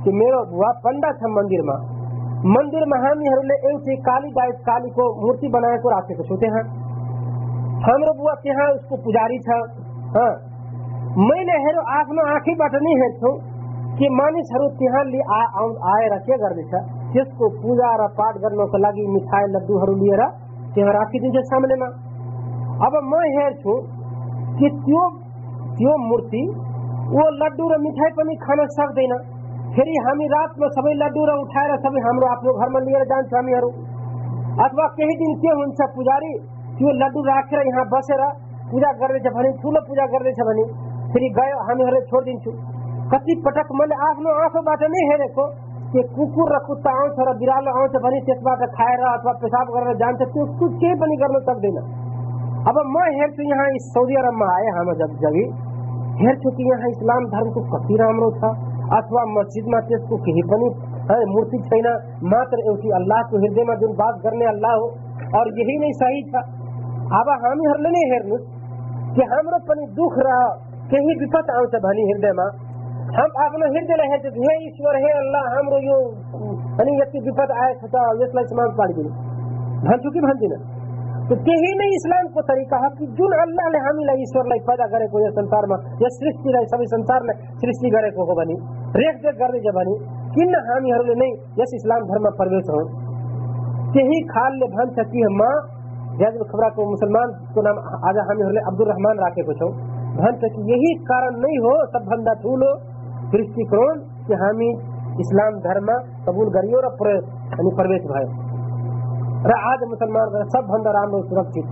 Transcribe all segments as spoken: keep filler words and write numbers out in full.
कि मेरो बुवा पंडा छ मंदिर में मंदिर में हामीहरूले एउटी काली गाय काली को मूर्ति बनाएको राखेको छु त्यहाँ हाम्रो बुवा त्यहाँ उसको पुजारी छ। हाँ, मैले हेरो आफ्नो आँखीबाट नै हेर्छु कि मानिसहरू त्यहाँ आएर के गर्दैछ, त्यसको पूजा र पाठ गर्नको लागि मिठाई लड्डुहरू लिएर त्यहाँ राखिदिन्छ सामनेमा। अब म हेर्छु कि त्यो त्यो मूर्ति वो लड्डू र मिठाई पनि खान सक्दैन। फेरि हामी रातमा सबै लड्डू र उठाएर सबै हाम्रो आफ्नो घरमा लिएर जान्छ हामीहरू। अथवा केही दिन के हुन्छ, पुजारी त्यो लड्डू राखेर यहाँ बसेर पूजा गर्दैछ भने, ठुलो पूजा गर्दैछ भने फेरि गयो हामीहरूले छोडिदिन्छु। कति पटक मैले आफ्नो आँखाबाट नै हेरेको कि कुकुर र कुत्ता आउँछ र बिरालो आउँछ भने त्यसबाट खाएर अथवा पेशाब गरेर जान्छ, त्यो कुछ केही पनि गर्न सक्दैन। अब म हेर्छु यहाँ सऊदी अरबमा आए हाम्रो जब जगी हेर्छु कि यहाँ इस्लाम धर्मको कति राम्रो छ। अथवा मस्जिदमा त्यसको केही पनि मूर्ति छैन, मात्र एउटी अल्लाहको हृदयमा जुन बात गर्ने अल्लाह हो और यही नै सही छ। अब हामीहरूले नै हेर्नुहोस् कि हाम्रो पनि दुख र केही विपद आउँछ भने हृदयमा हम आफ्नो हृदयलाई हेर्छौँ, हे ईश्वर, हे अल्लाह, हाम्रो यो अनि यति विपद आएको छ, यसलाई समाप्त पारिदिनु भन्छु कि भन्दिन। तो त्यही नै इस्लामको तरिका हो कि जुन अल्लाहले हामीलाई ईश्वरलाई पैदा गरेको यो संसारमा, यस सृष्टिलाई सबै संसारलाई सृष्टि गरेको हो भने, रेखदेख गर्दैछ भने किन हामीहरूले नै यस इस्लाम धर्ममा प्रवेश हौँ। त्यही खालले भन्छ कि म जब खबरको मुसलमानको नाम आज हामीहरूले अब्दुल रहमान राखेको छौँ, भन्छ कि यही कारण नै हो सबभन्दा ठुलो दृष्टिकोण कि हामी इस्लाम धर्म कबूल गरियो र अनि प्रवेश भयो र आज मुसलमान सबभन्दा राम्रो सुरक्षित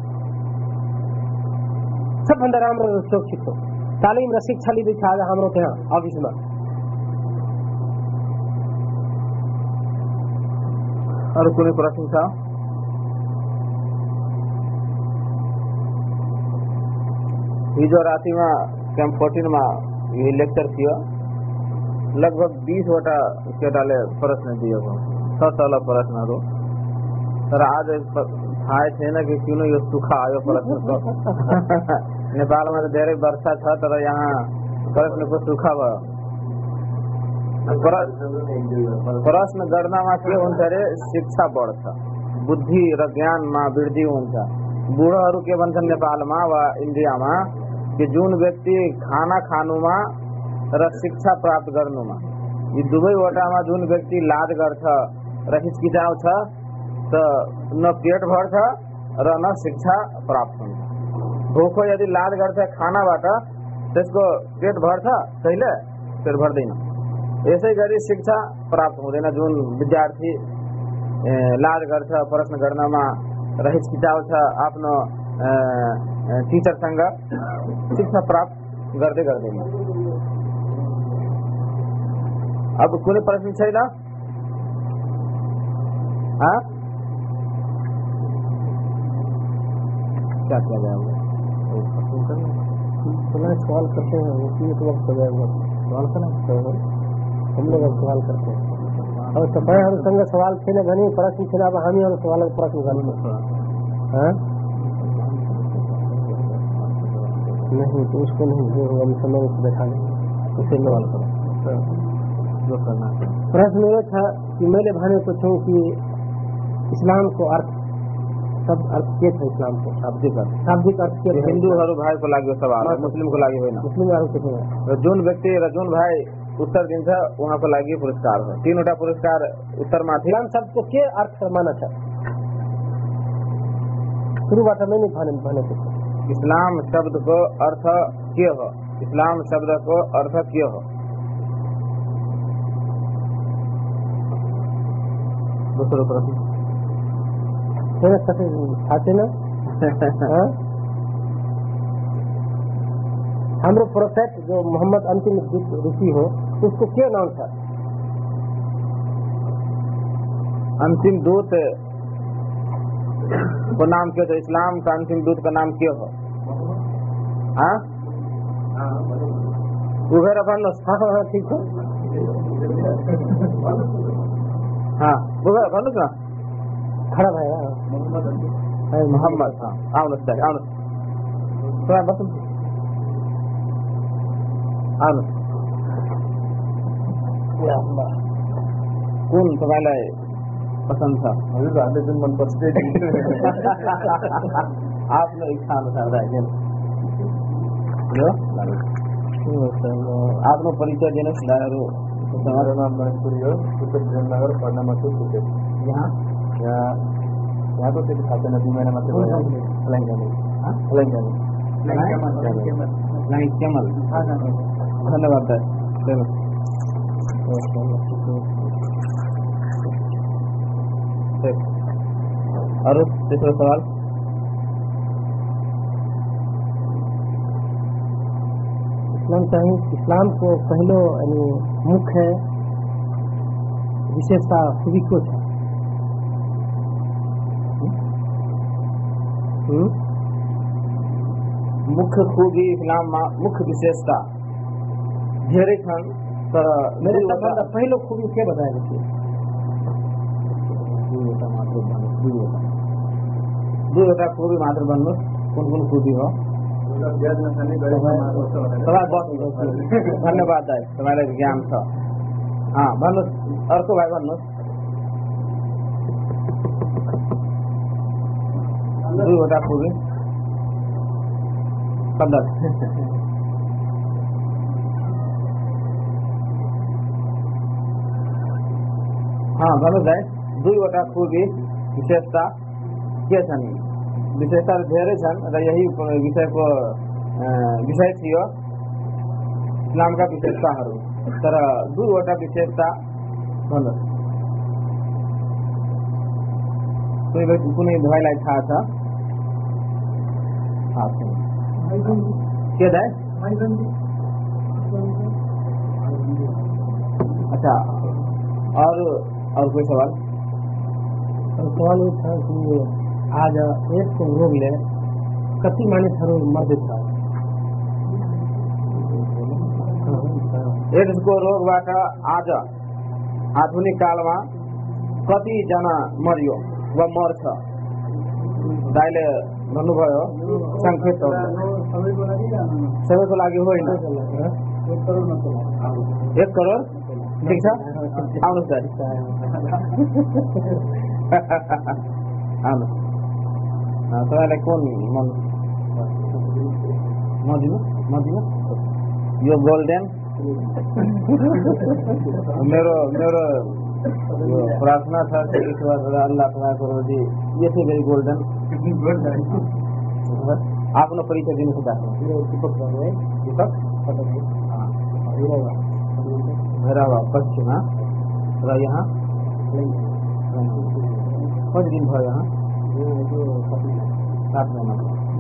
सबभन्दा राम्रो सुरक्षित हो। तालिम र शिक्षा लिँदैछ आज हाम्रो त्यहाँ अफिसमा। अरू कुनै प्रश्न छ? हिजो रातिमा क्याम्प फोर्टिनमा यही लेक्चर थियो। लगभग बीसवटा केटाले प्रश्न दिएको छ, तल प्रश्नहरू। तर आज थाहा छैन कि किन यो सुखा आयो प्रश्नको। नेपालमा त धेरै वर्षा छ, तर यहाँ प्रश्नको सुखा भयो। प्रश्न गर्नमा के हुन्छ अरे, शिक्षा बढ्छ, बुद्धि र ज्ञानमा वृद्धि हुन्छ। बुढोहरू के भन्छन् नेपालमा वा इन्डियामा कि जुन व्यक्ति खाना खानुमा र शिक्षा प्राप्त गर्नुमा, यी दुवैवटामा जुन व्यक्ति लाज गर्छ र हिचकिचाउँछ त न पेट भर्छ र न शिक्षा प्राप्त हुन्छ। भोको यदि लाज गर्छ खानाबाट, त्यसको पेट भर्छ, कहिले पेट भर्दैन। यसै गरी शिक्षा प्राप्त हुँदैन। जुन विद्यार्थी लाज गर्छ प्रश्न गर्नमा र हिचकिचाउँछ आफ्नो टिचरसँग, शिक्षा प्राप्त गर्दै गर्दैन। अब कुनै प्रश्न छैन? हाँ, क्या क्या जाएगा? सवाल करते हैं वो एक वक्त हो जाएगा, सवाल करना हम लोग सवाल करते हैं। और तपाईहरु संग सवाल छैन भने प्रश्न छैन। अब हामीहरु सवालको प्रश्न गर्नु हाँ नहीं तो उसको नहीं, जो हम समय से बैठा लें उसे सवाल करो जो करना। प्रश्न यो था कि मैले भनेको छु कि इस्लामको अर्थ सब अर्थ के छ? इस्लामको शाब्दिक अर्थ शाब्दिक अर्थ के? हिन्दूहरू भाइको लागि सवाल, मुस्लिमको लागि होइन। मुस्लिमहरू के छैन। जुन व्यक्ति र जुन भाइ उत्तर दिन्छ उहाँको लागि पुरस्कार हो। तीनवटा पुरस्कार उत्तरमा थियो। इस्लाम शब्दको के अर्थ माना छ? सुरुबाट मैले भनेको छु इस्लाम शब्दको अर्थ के हो? इस्लाम शब्दको अर्थ के हो? दोस्रो प्रश्न छैन, कसै थाहा छैन। हाम्रो प्रोफेट जो मोहम्मद अंतिम ऋषि हो, उसको क्या नाम था? अंतिम दूत को नाम क्या था? इस्लाम का अंतिम दूत का नाम क्या हो? हाँ उगैर भन्नुहोस्। हाँ हाँ ठीक है। हाँ उगैर भन्नुहोस् न। खडा भयो मोहम्मद। हाँ आउनुहोस् दाइ, आउनुहोस् तपाईँ बस्नु, आउनुहोस्। कुन तपाईँलाई पसन्द छ? हजुर हामीले जुन मनपर्छ त्यही आफ्नो इच्छा अनुसार राख्दैन। आफ्नो परिचय दिनुहोस् दाइहरू। मेरो नाम महेशपुरी हो, उत्तर विजयनगर पढ्नमा छु। यहाँ यहाँ यहाँको त्यति थाहा छैन, दुई महिना मात्रै भयो। फलाइन जाने फलाइन जाने केमल। धन्यवाद दाइ। अरू तेस्रो सवाल? इस्लाम चाहिँ इस्लाम को पहलो यानी मुख्य विशेषता खूबी को छ? मुख्य खूबी इस्लाममा मुख्य विशेषता धेरै छन्, तर मेरे सबभन्दा पहिलो खूबी के बताएको थियो? दुईवटा खूबी मात्र भन्नुहोस्, कुन कुन खूबी हो? धन्यवाद दाइ, तपाईँलाई ज्ञान छ। हाँ भन्नुहोस्, अर्को भाइ भन्नुहोस्। दुईवटा खूबी पन्ध्र। हाँ भन्नुहोस् दाइ, दुईवटा खूबी विशेषता के छन्? विशेषता धेरै छन् र यही विषयको विषय थियो इस्लामका विशेषताहरू, तर दुईवटा विशेषता भन्नुहोस्। कुनै भाइलाई थाहा छ? के दाइ? अच्छा, और और कोई सवाल? सवाल ये था कि आज एड्स रोगले कति मानिसहरू मर्दैछ? एड्सको रोगबाट आज आधुनिक कालमा कतिजना मर्यो वा मर्छ? दाइले भन्नुभयो संक्षेप सबैको लागि होइन, एक करोड। ठिक छ, आउनुहोस् दाइ, आउनुहोस्। तपाईँलाई कुन मन? मदिनु मदिनु यो गोल्डन मेरो मेरो प्रार्थना छ कि ईश्वर अल्लाह तपाईँको रोजी यसै गरी गोल्डन। आफ्नो परिचय दिनु खोज्दा भैरवा पश्चिम र यहाँ कति दिन भयो? यहाँ सात महिना।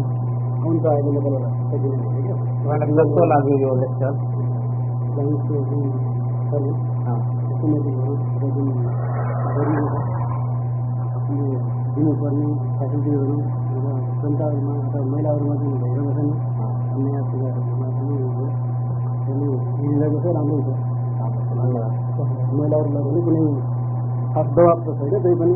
तपाईँलाई कस्तो लाग्यो यो लेक्चर? दिनुपर्ने फेसिलिटीहरू र जनताहरूमा अथवा महिलाहरूमा पनि भइरहेको छन्। अन्य कुराहरूमा पनि मिलिरहेको छ, राम्रो छ। महिलाहरूलाई पनि कुनै खास दबाब त छैन, त्यही पनि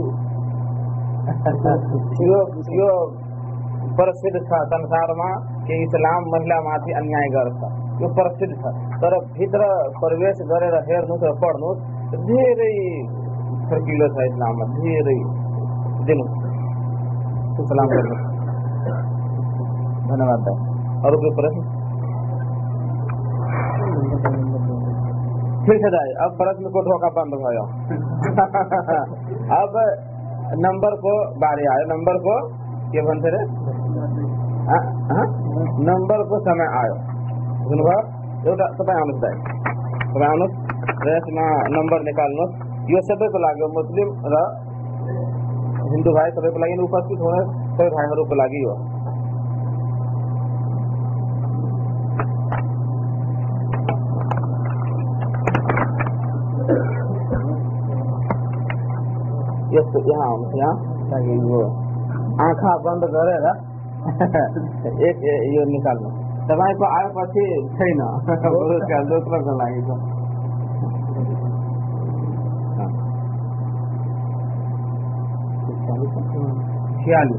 यो प्रसिद्ध छ संसारमा कि इस्लाम महिलामाथि अन्याय गर्छ, यो प्रसिद्ध छ। तर भित्र प्रवेश गरेर हेर्नुहोस् र पढ्नुहोस्, धेरै फर्किलो छ इस्लाममा, धेरै दिनु सलाम गर्नु। धन्यवाद दाइ। अरू कोही प्रश्न? ठिक छ दाइ, अब प्रश्नको ढोका बन्द भयो। अब नम्बरको बारे आयो। नम्बरको के भन्छ रे? नम्बरको समय आयो, बुझ्नुभयो? एउटा तपाईँ आउनुहोस् दाइ, तपाईँ आउनुहोस् र यसमा नम्बर निकाल्नुहोस्। यो सबैको लागि, मुस्लिम र हिन्दू भाइ सबैको लागि, उपस्थित हुने सबै भाइहरूको लागि हो। यस्तो यहाँ आउनुहोस्, यहाँ ताकि यो आँखा बन्द गरेर एक यो निकाल्नु। तपाईँको आएपछि छैन, दोस्रोको लागि छ। छियालीस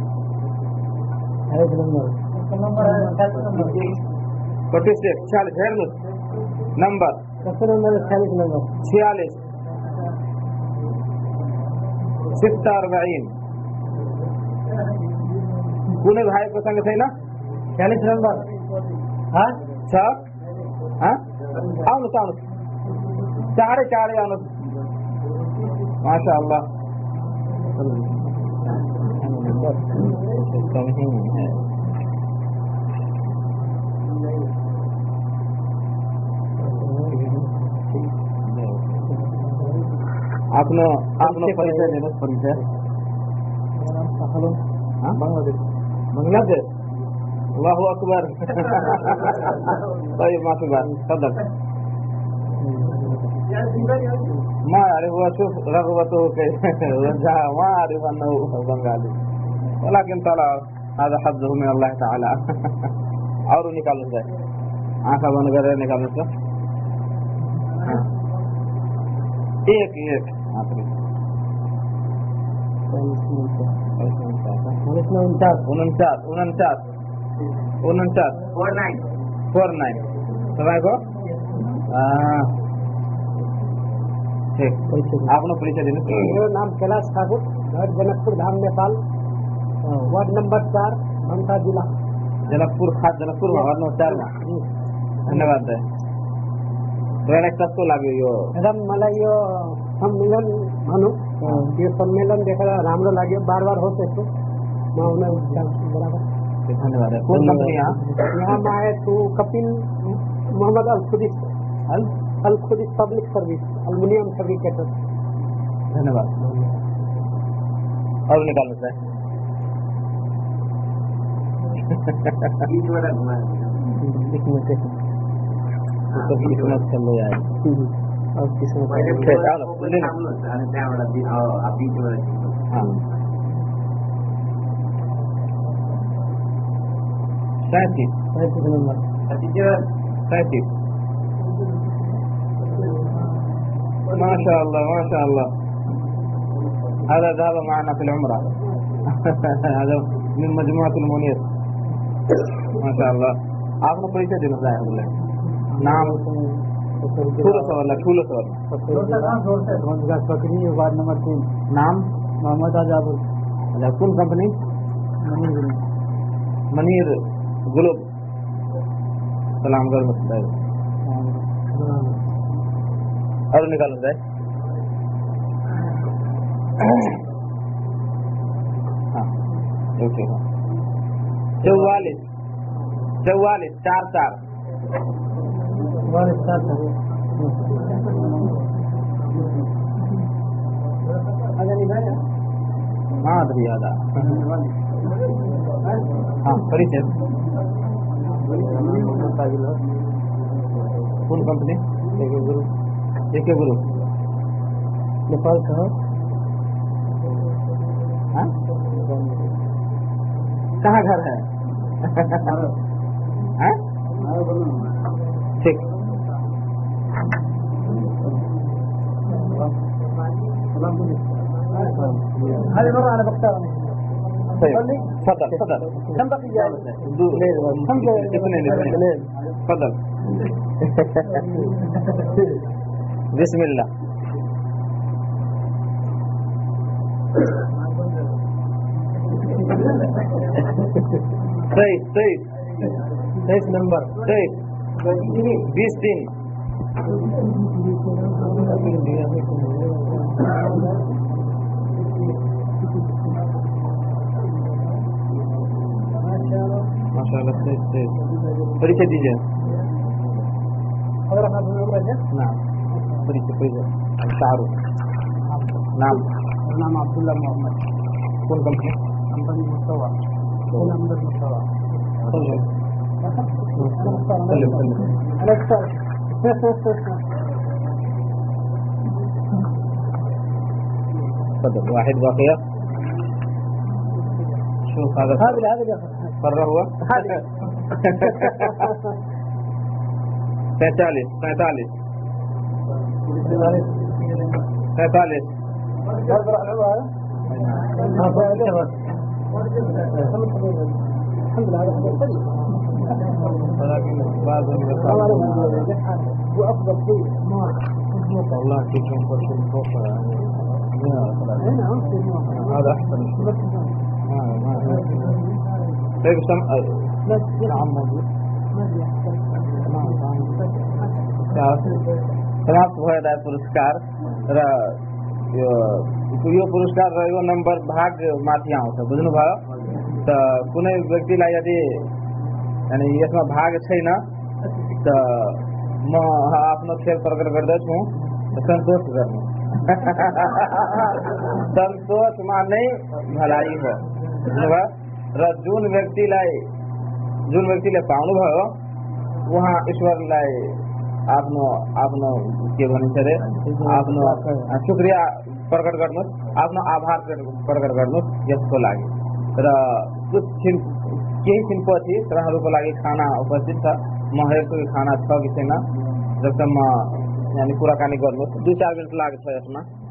पच्चीस छियालीस हेर्नुहोस् नम्बर छियालीस ستة وأربعين कूने भाई को संग थे ना चालीस नंबर हाँ छह हाँ आओ ना आओ चारे चारे आओ माशाअल्लाह कम ही है आपने आपने परिचय देना परिचय बांग्लादेश बांग्लादेश अल्लाहु अकबर طيب ما في بعد تفضل ما أعرف وأشوف رغبته كيف وجهه ما أعرف أنه بنغالي ولكن طلع هذا حظه من الله تعالى और निकाल लो जाए आँखा बंद कर निकाल लो एक एक उनचास उनचास उनचास उनचास फोर नाइन फोर नाइन समय को ठीक आपने परिचय देना मेरा नाम कैलाश ठाकुर घर जनकपुर धाम नेपाल वार्ड नंबर चार भंटा जिला जनकपुर खास जनकपुर वार्ड नंबर चार में धन्यवाद है तो कस्तो लाग्यो यो एकदम मलाई यो सम्मेलन भनौँ यो सम्मेलन देखेर राम्रो लाग्यो बार बार होस् यस्तो म आउन चाहन्छु बराबर धन्यवाद है कौन कंपनी यहाँ यहाँ मैं आए तो कपिल मोहम्मद अल खुदिस अल अल खुदिस पब्लिक सर्विस एल्युमिनियम फैब्रिकेटर धन्यवाद और निकालना चाहिए तो किस्मत कर लो यार और किस्मत हाँ सैंतीस सैंतीस नंबर सैंतीस माशा अल्लाह माशा अल्लाह هذا ذهب معنا في العمرة هذا من مجموعة المنير ما شاء الله आपने परिचय देना चाहिए नाम थोड़ा सा वाला थोड़ा सा वाला बकरी वार्ड नंबर तीन नाम मोहम्मद आजाबुल अच्छा कौन कंपनी मनीर ग्लोब सलाम कर मत और निकालो जाए हाँ ओके चौवालीस चौवालीस चार चार हाँ याद हाँ परिचय कौन कंपनी एक गुरु नेपाल कहाँ कहाँ घर है ठीक تفضل تفضل كم بقي تفضل بسم الله طيب طيب तेईस नंबर طيب बीस दिन माशाल्लाह तेईस तेईस परिचय दीजिए नाम परिचय परिचय शाहरुख नाम नाम अब्दुल्ला मोहम्मद कौन company company Mustafa number Mustafa تفضل واحد باقية شوف هذا هذا هذا فرّه هو पैंतालीस पैंतालीस पैंतालीस هو أفضل شيء والله كيف نخش الفوق هذا أحسن طيب نعم موجود समाप्त भएर पुरस्कार र यो यो पुरस्कार र यो नम्बर भाग माथि आउँछ बुझ्नुभयो त कुनै व्यक्तिलाई यदि यानी यसमा भाग छैन त म आफ्नो खेल प्रकट गर्दछु सन्तोष गर्नु सन्तोषमा नै भलाइ हो बुझ्नुभयो र जुन व्यक्तिलाई जुन व्यक्तिले पाउनुभयो उहाँ ईश्वरलाई आफ्नो आफ्नो के भनिन्छ रे आफ्नो शुक्रिया प्रकट गर्नुहोस् आफ्नो आभार प्रकट गर्नुहोस् यसको लागि र कुछ छिन केही छिनपछि तपाईँहरूको लागि खाना उपस्थित छ म हेर्छु कि खाना छ कि छैन जबसम्म यानी कुराकानी गर्नुहोस् दुई चार मिनट लाग्छ यसमा।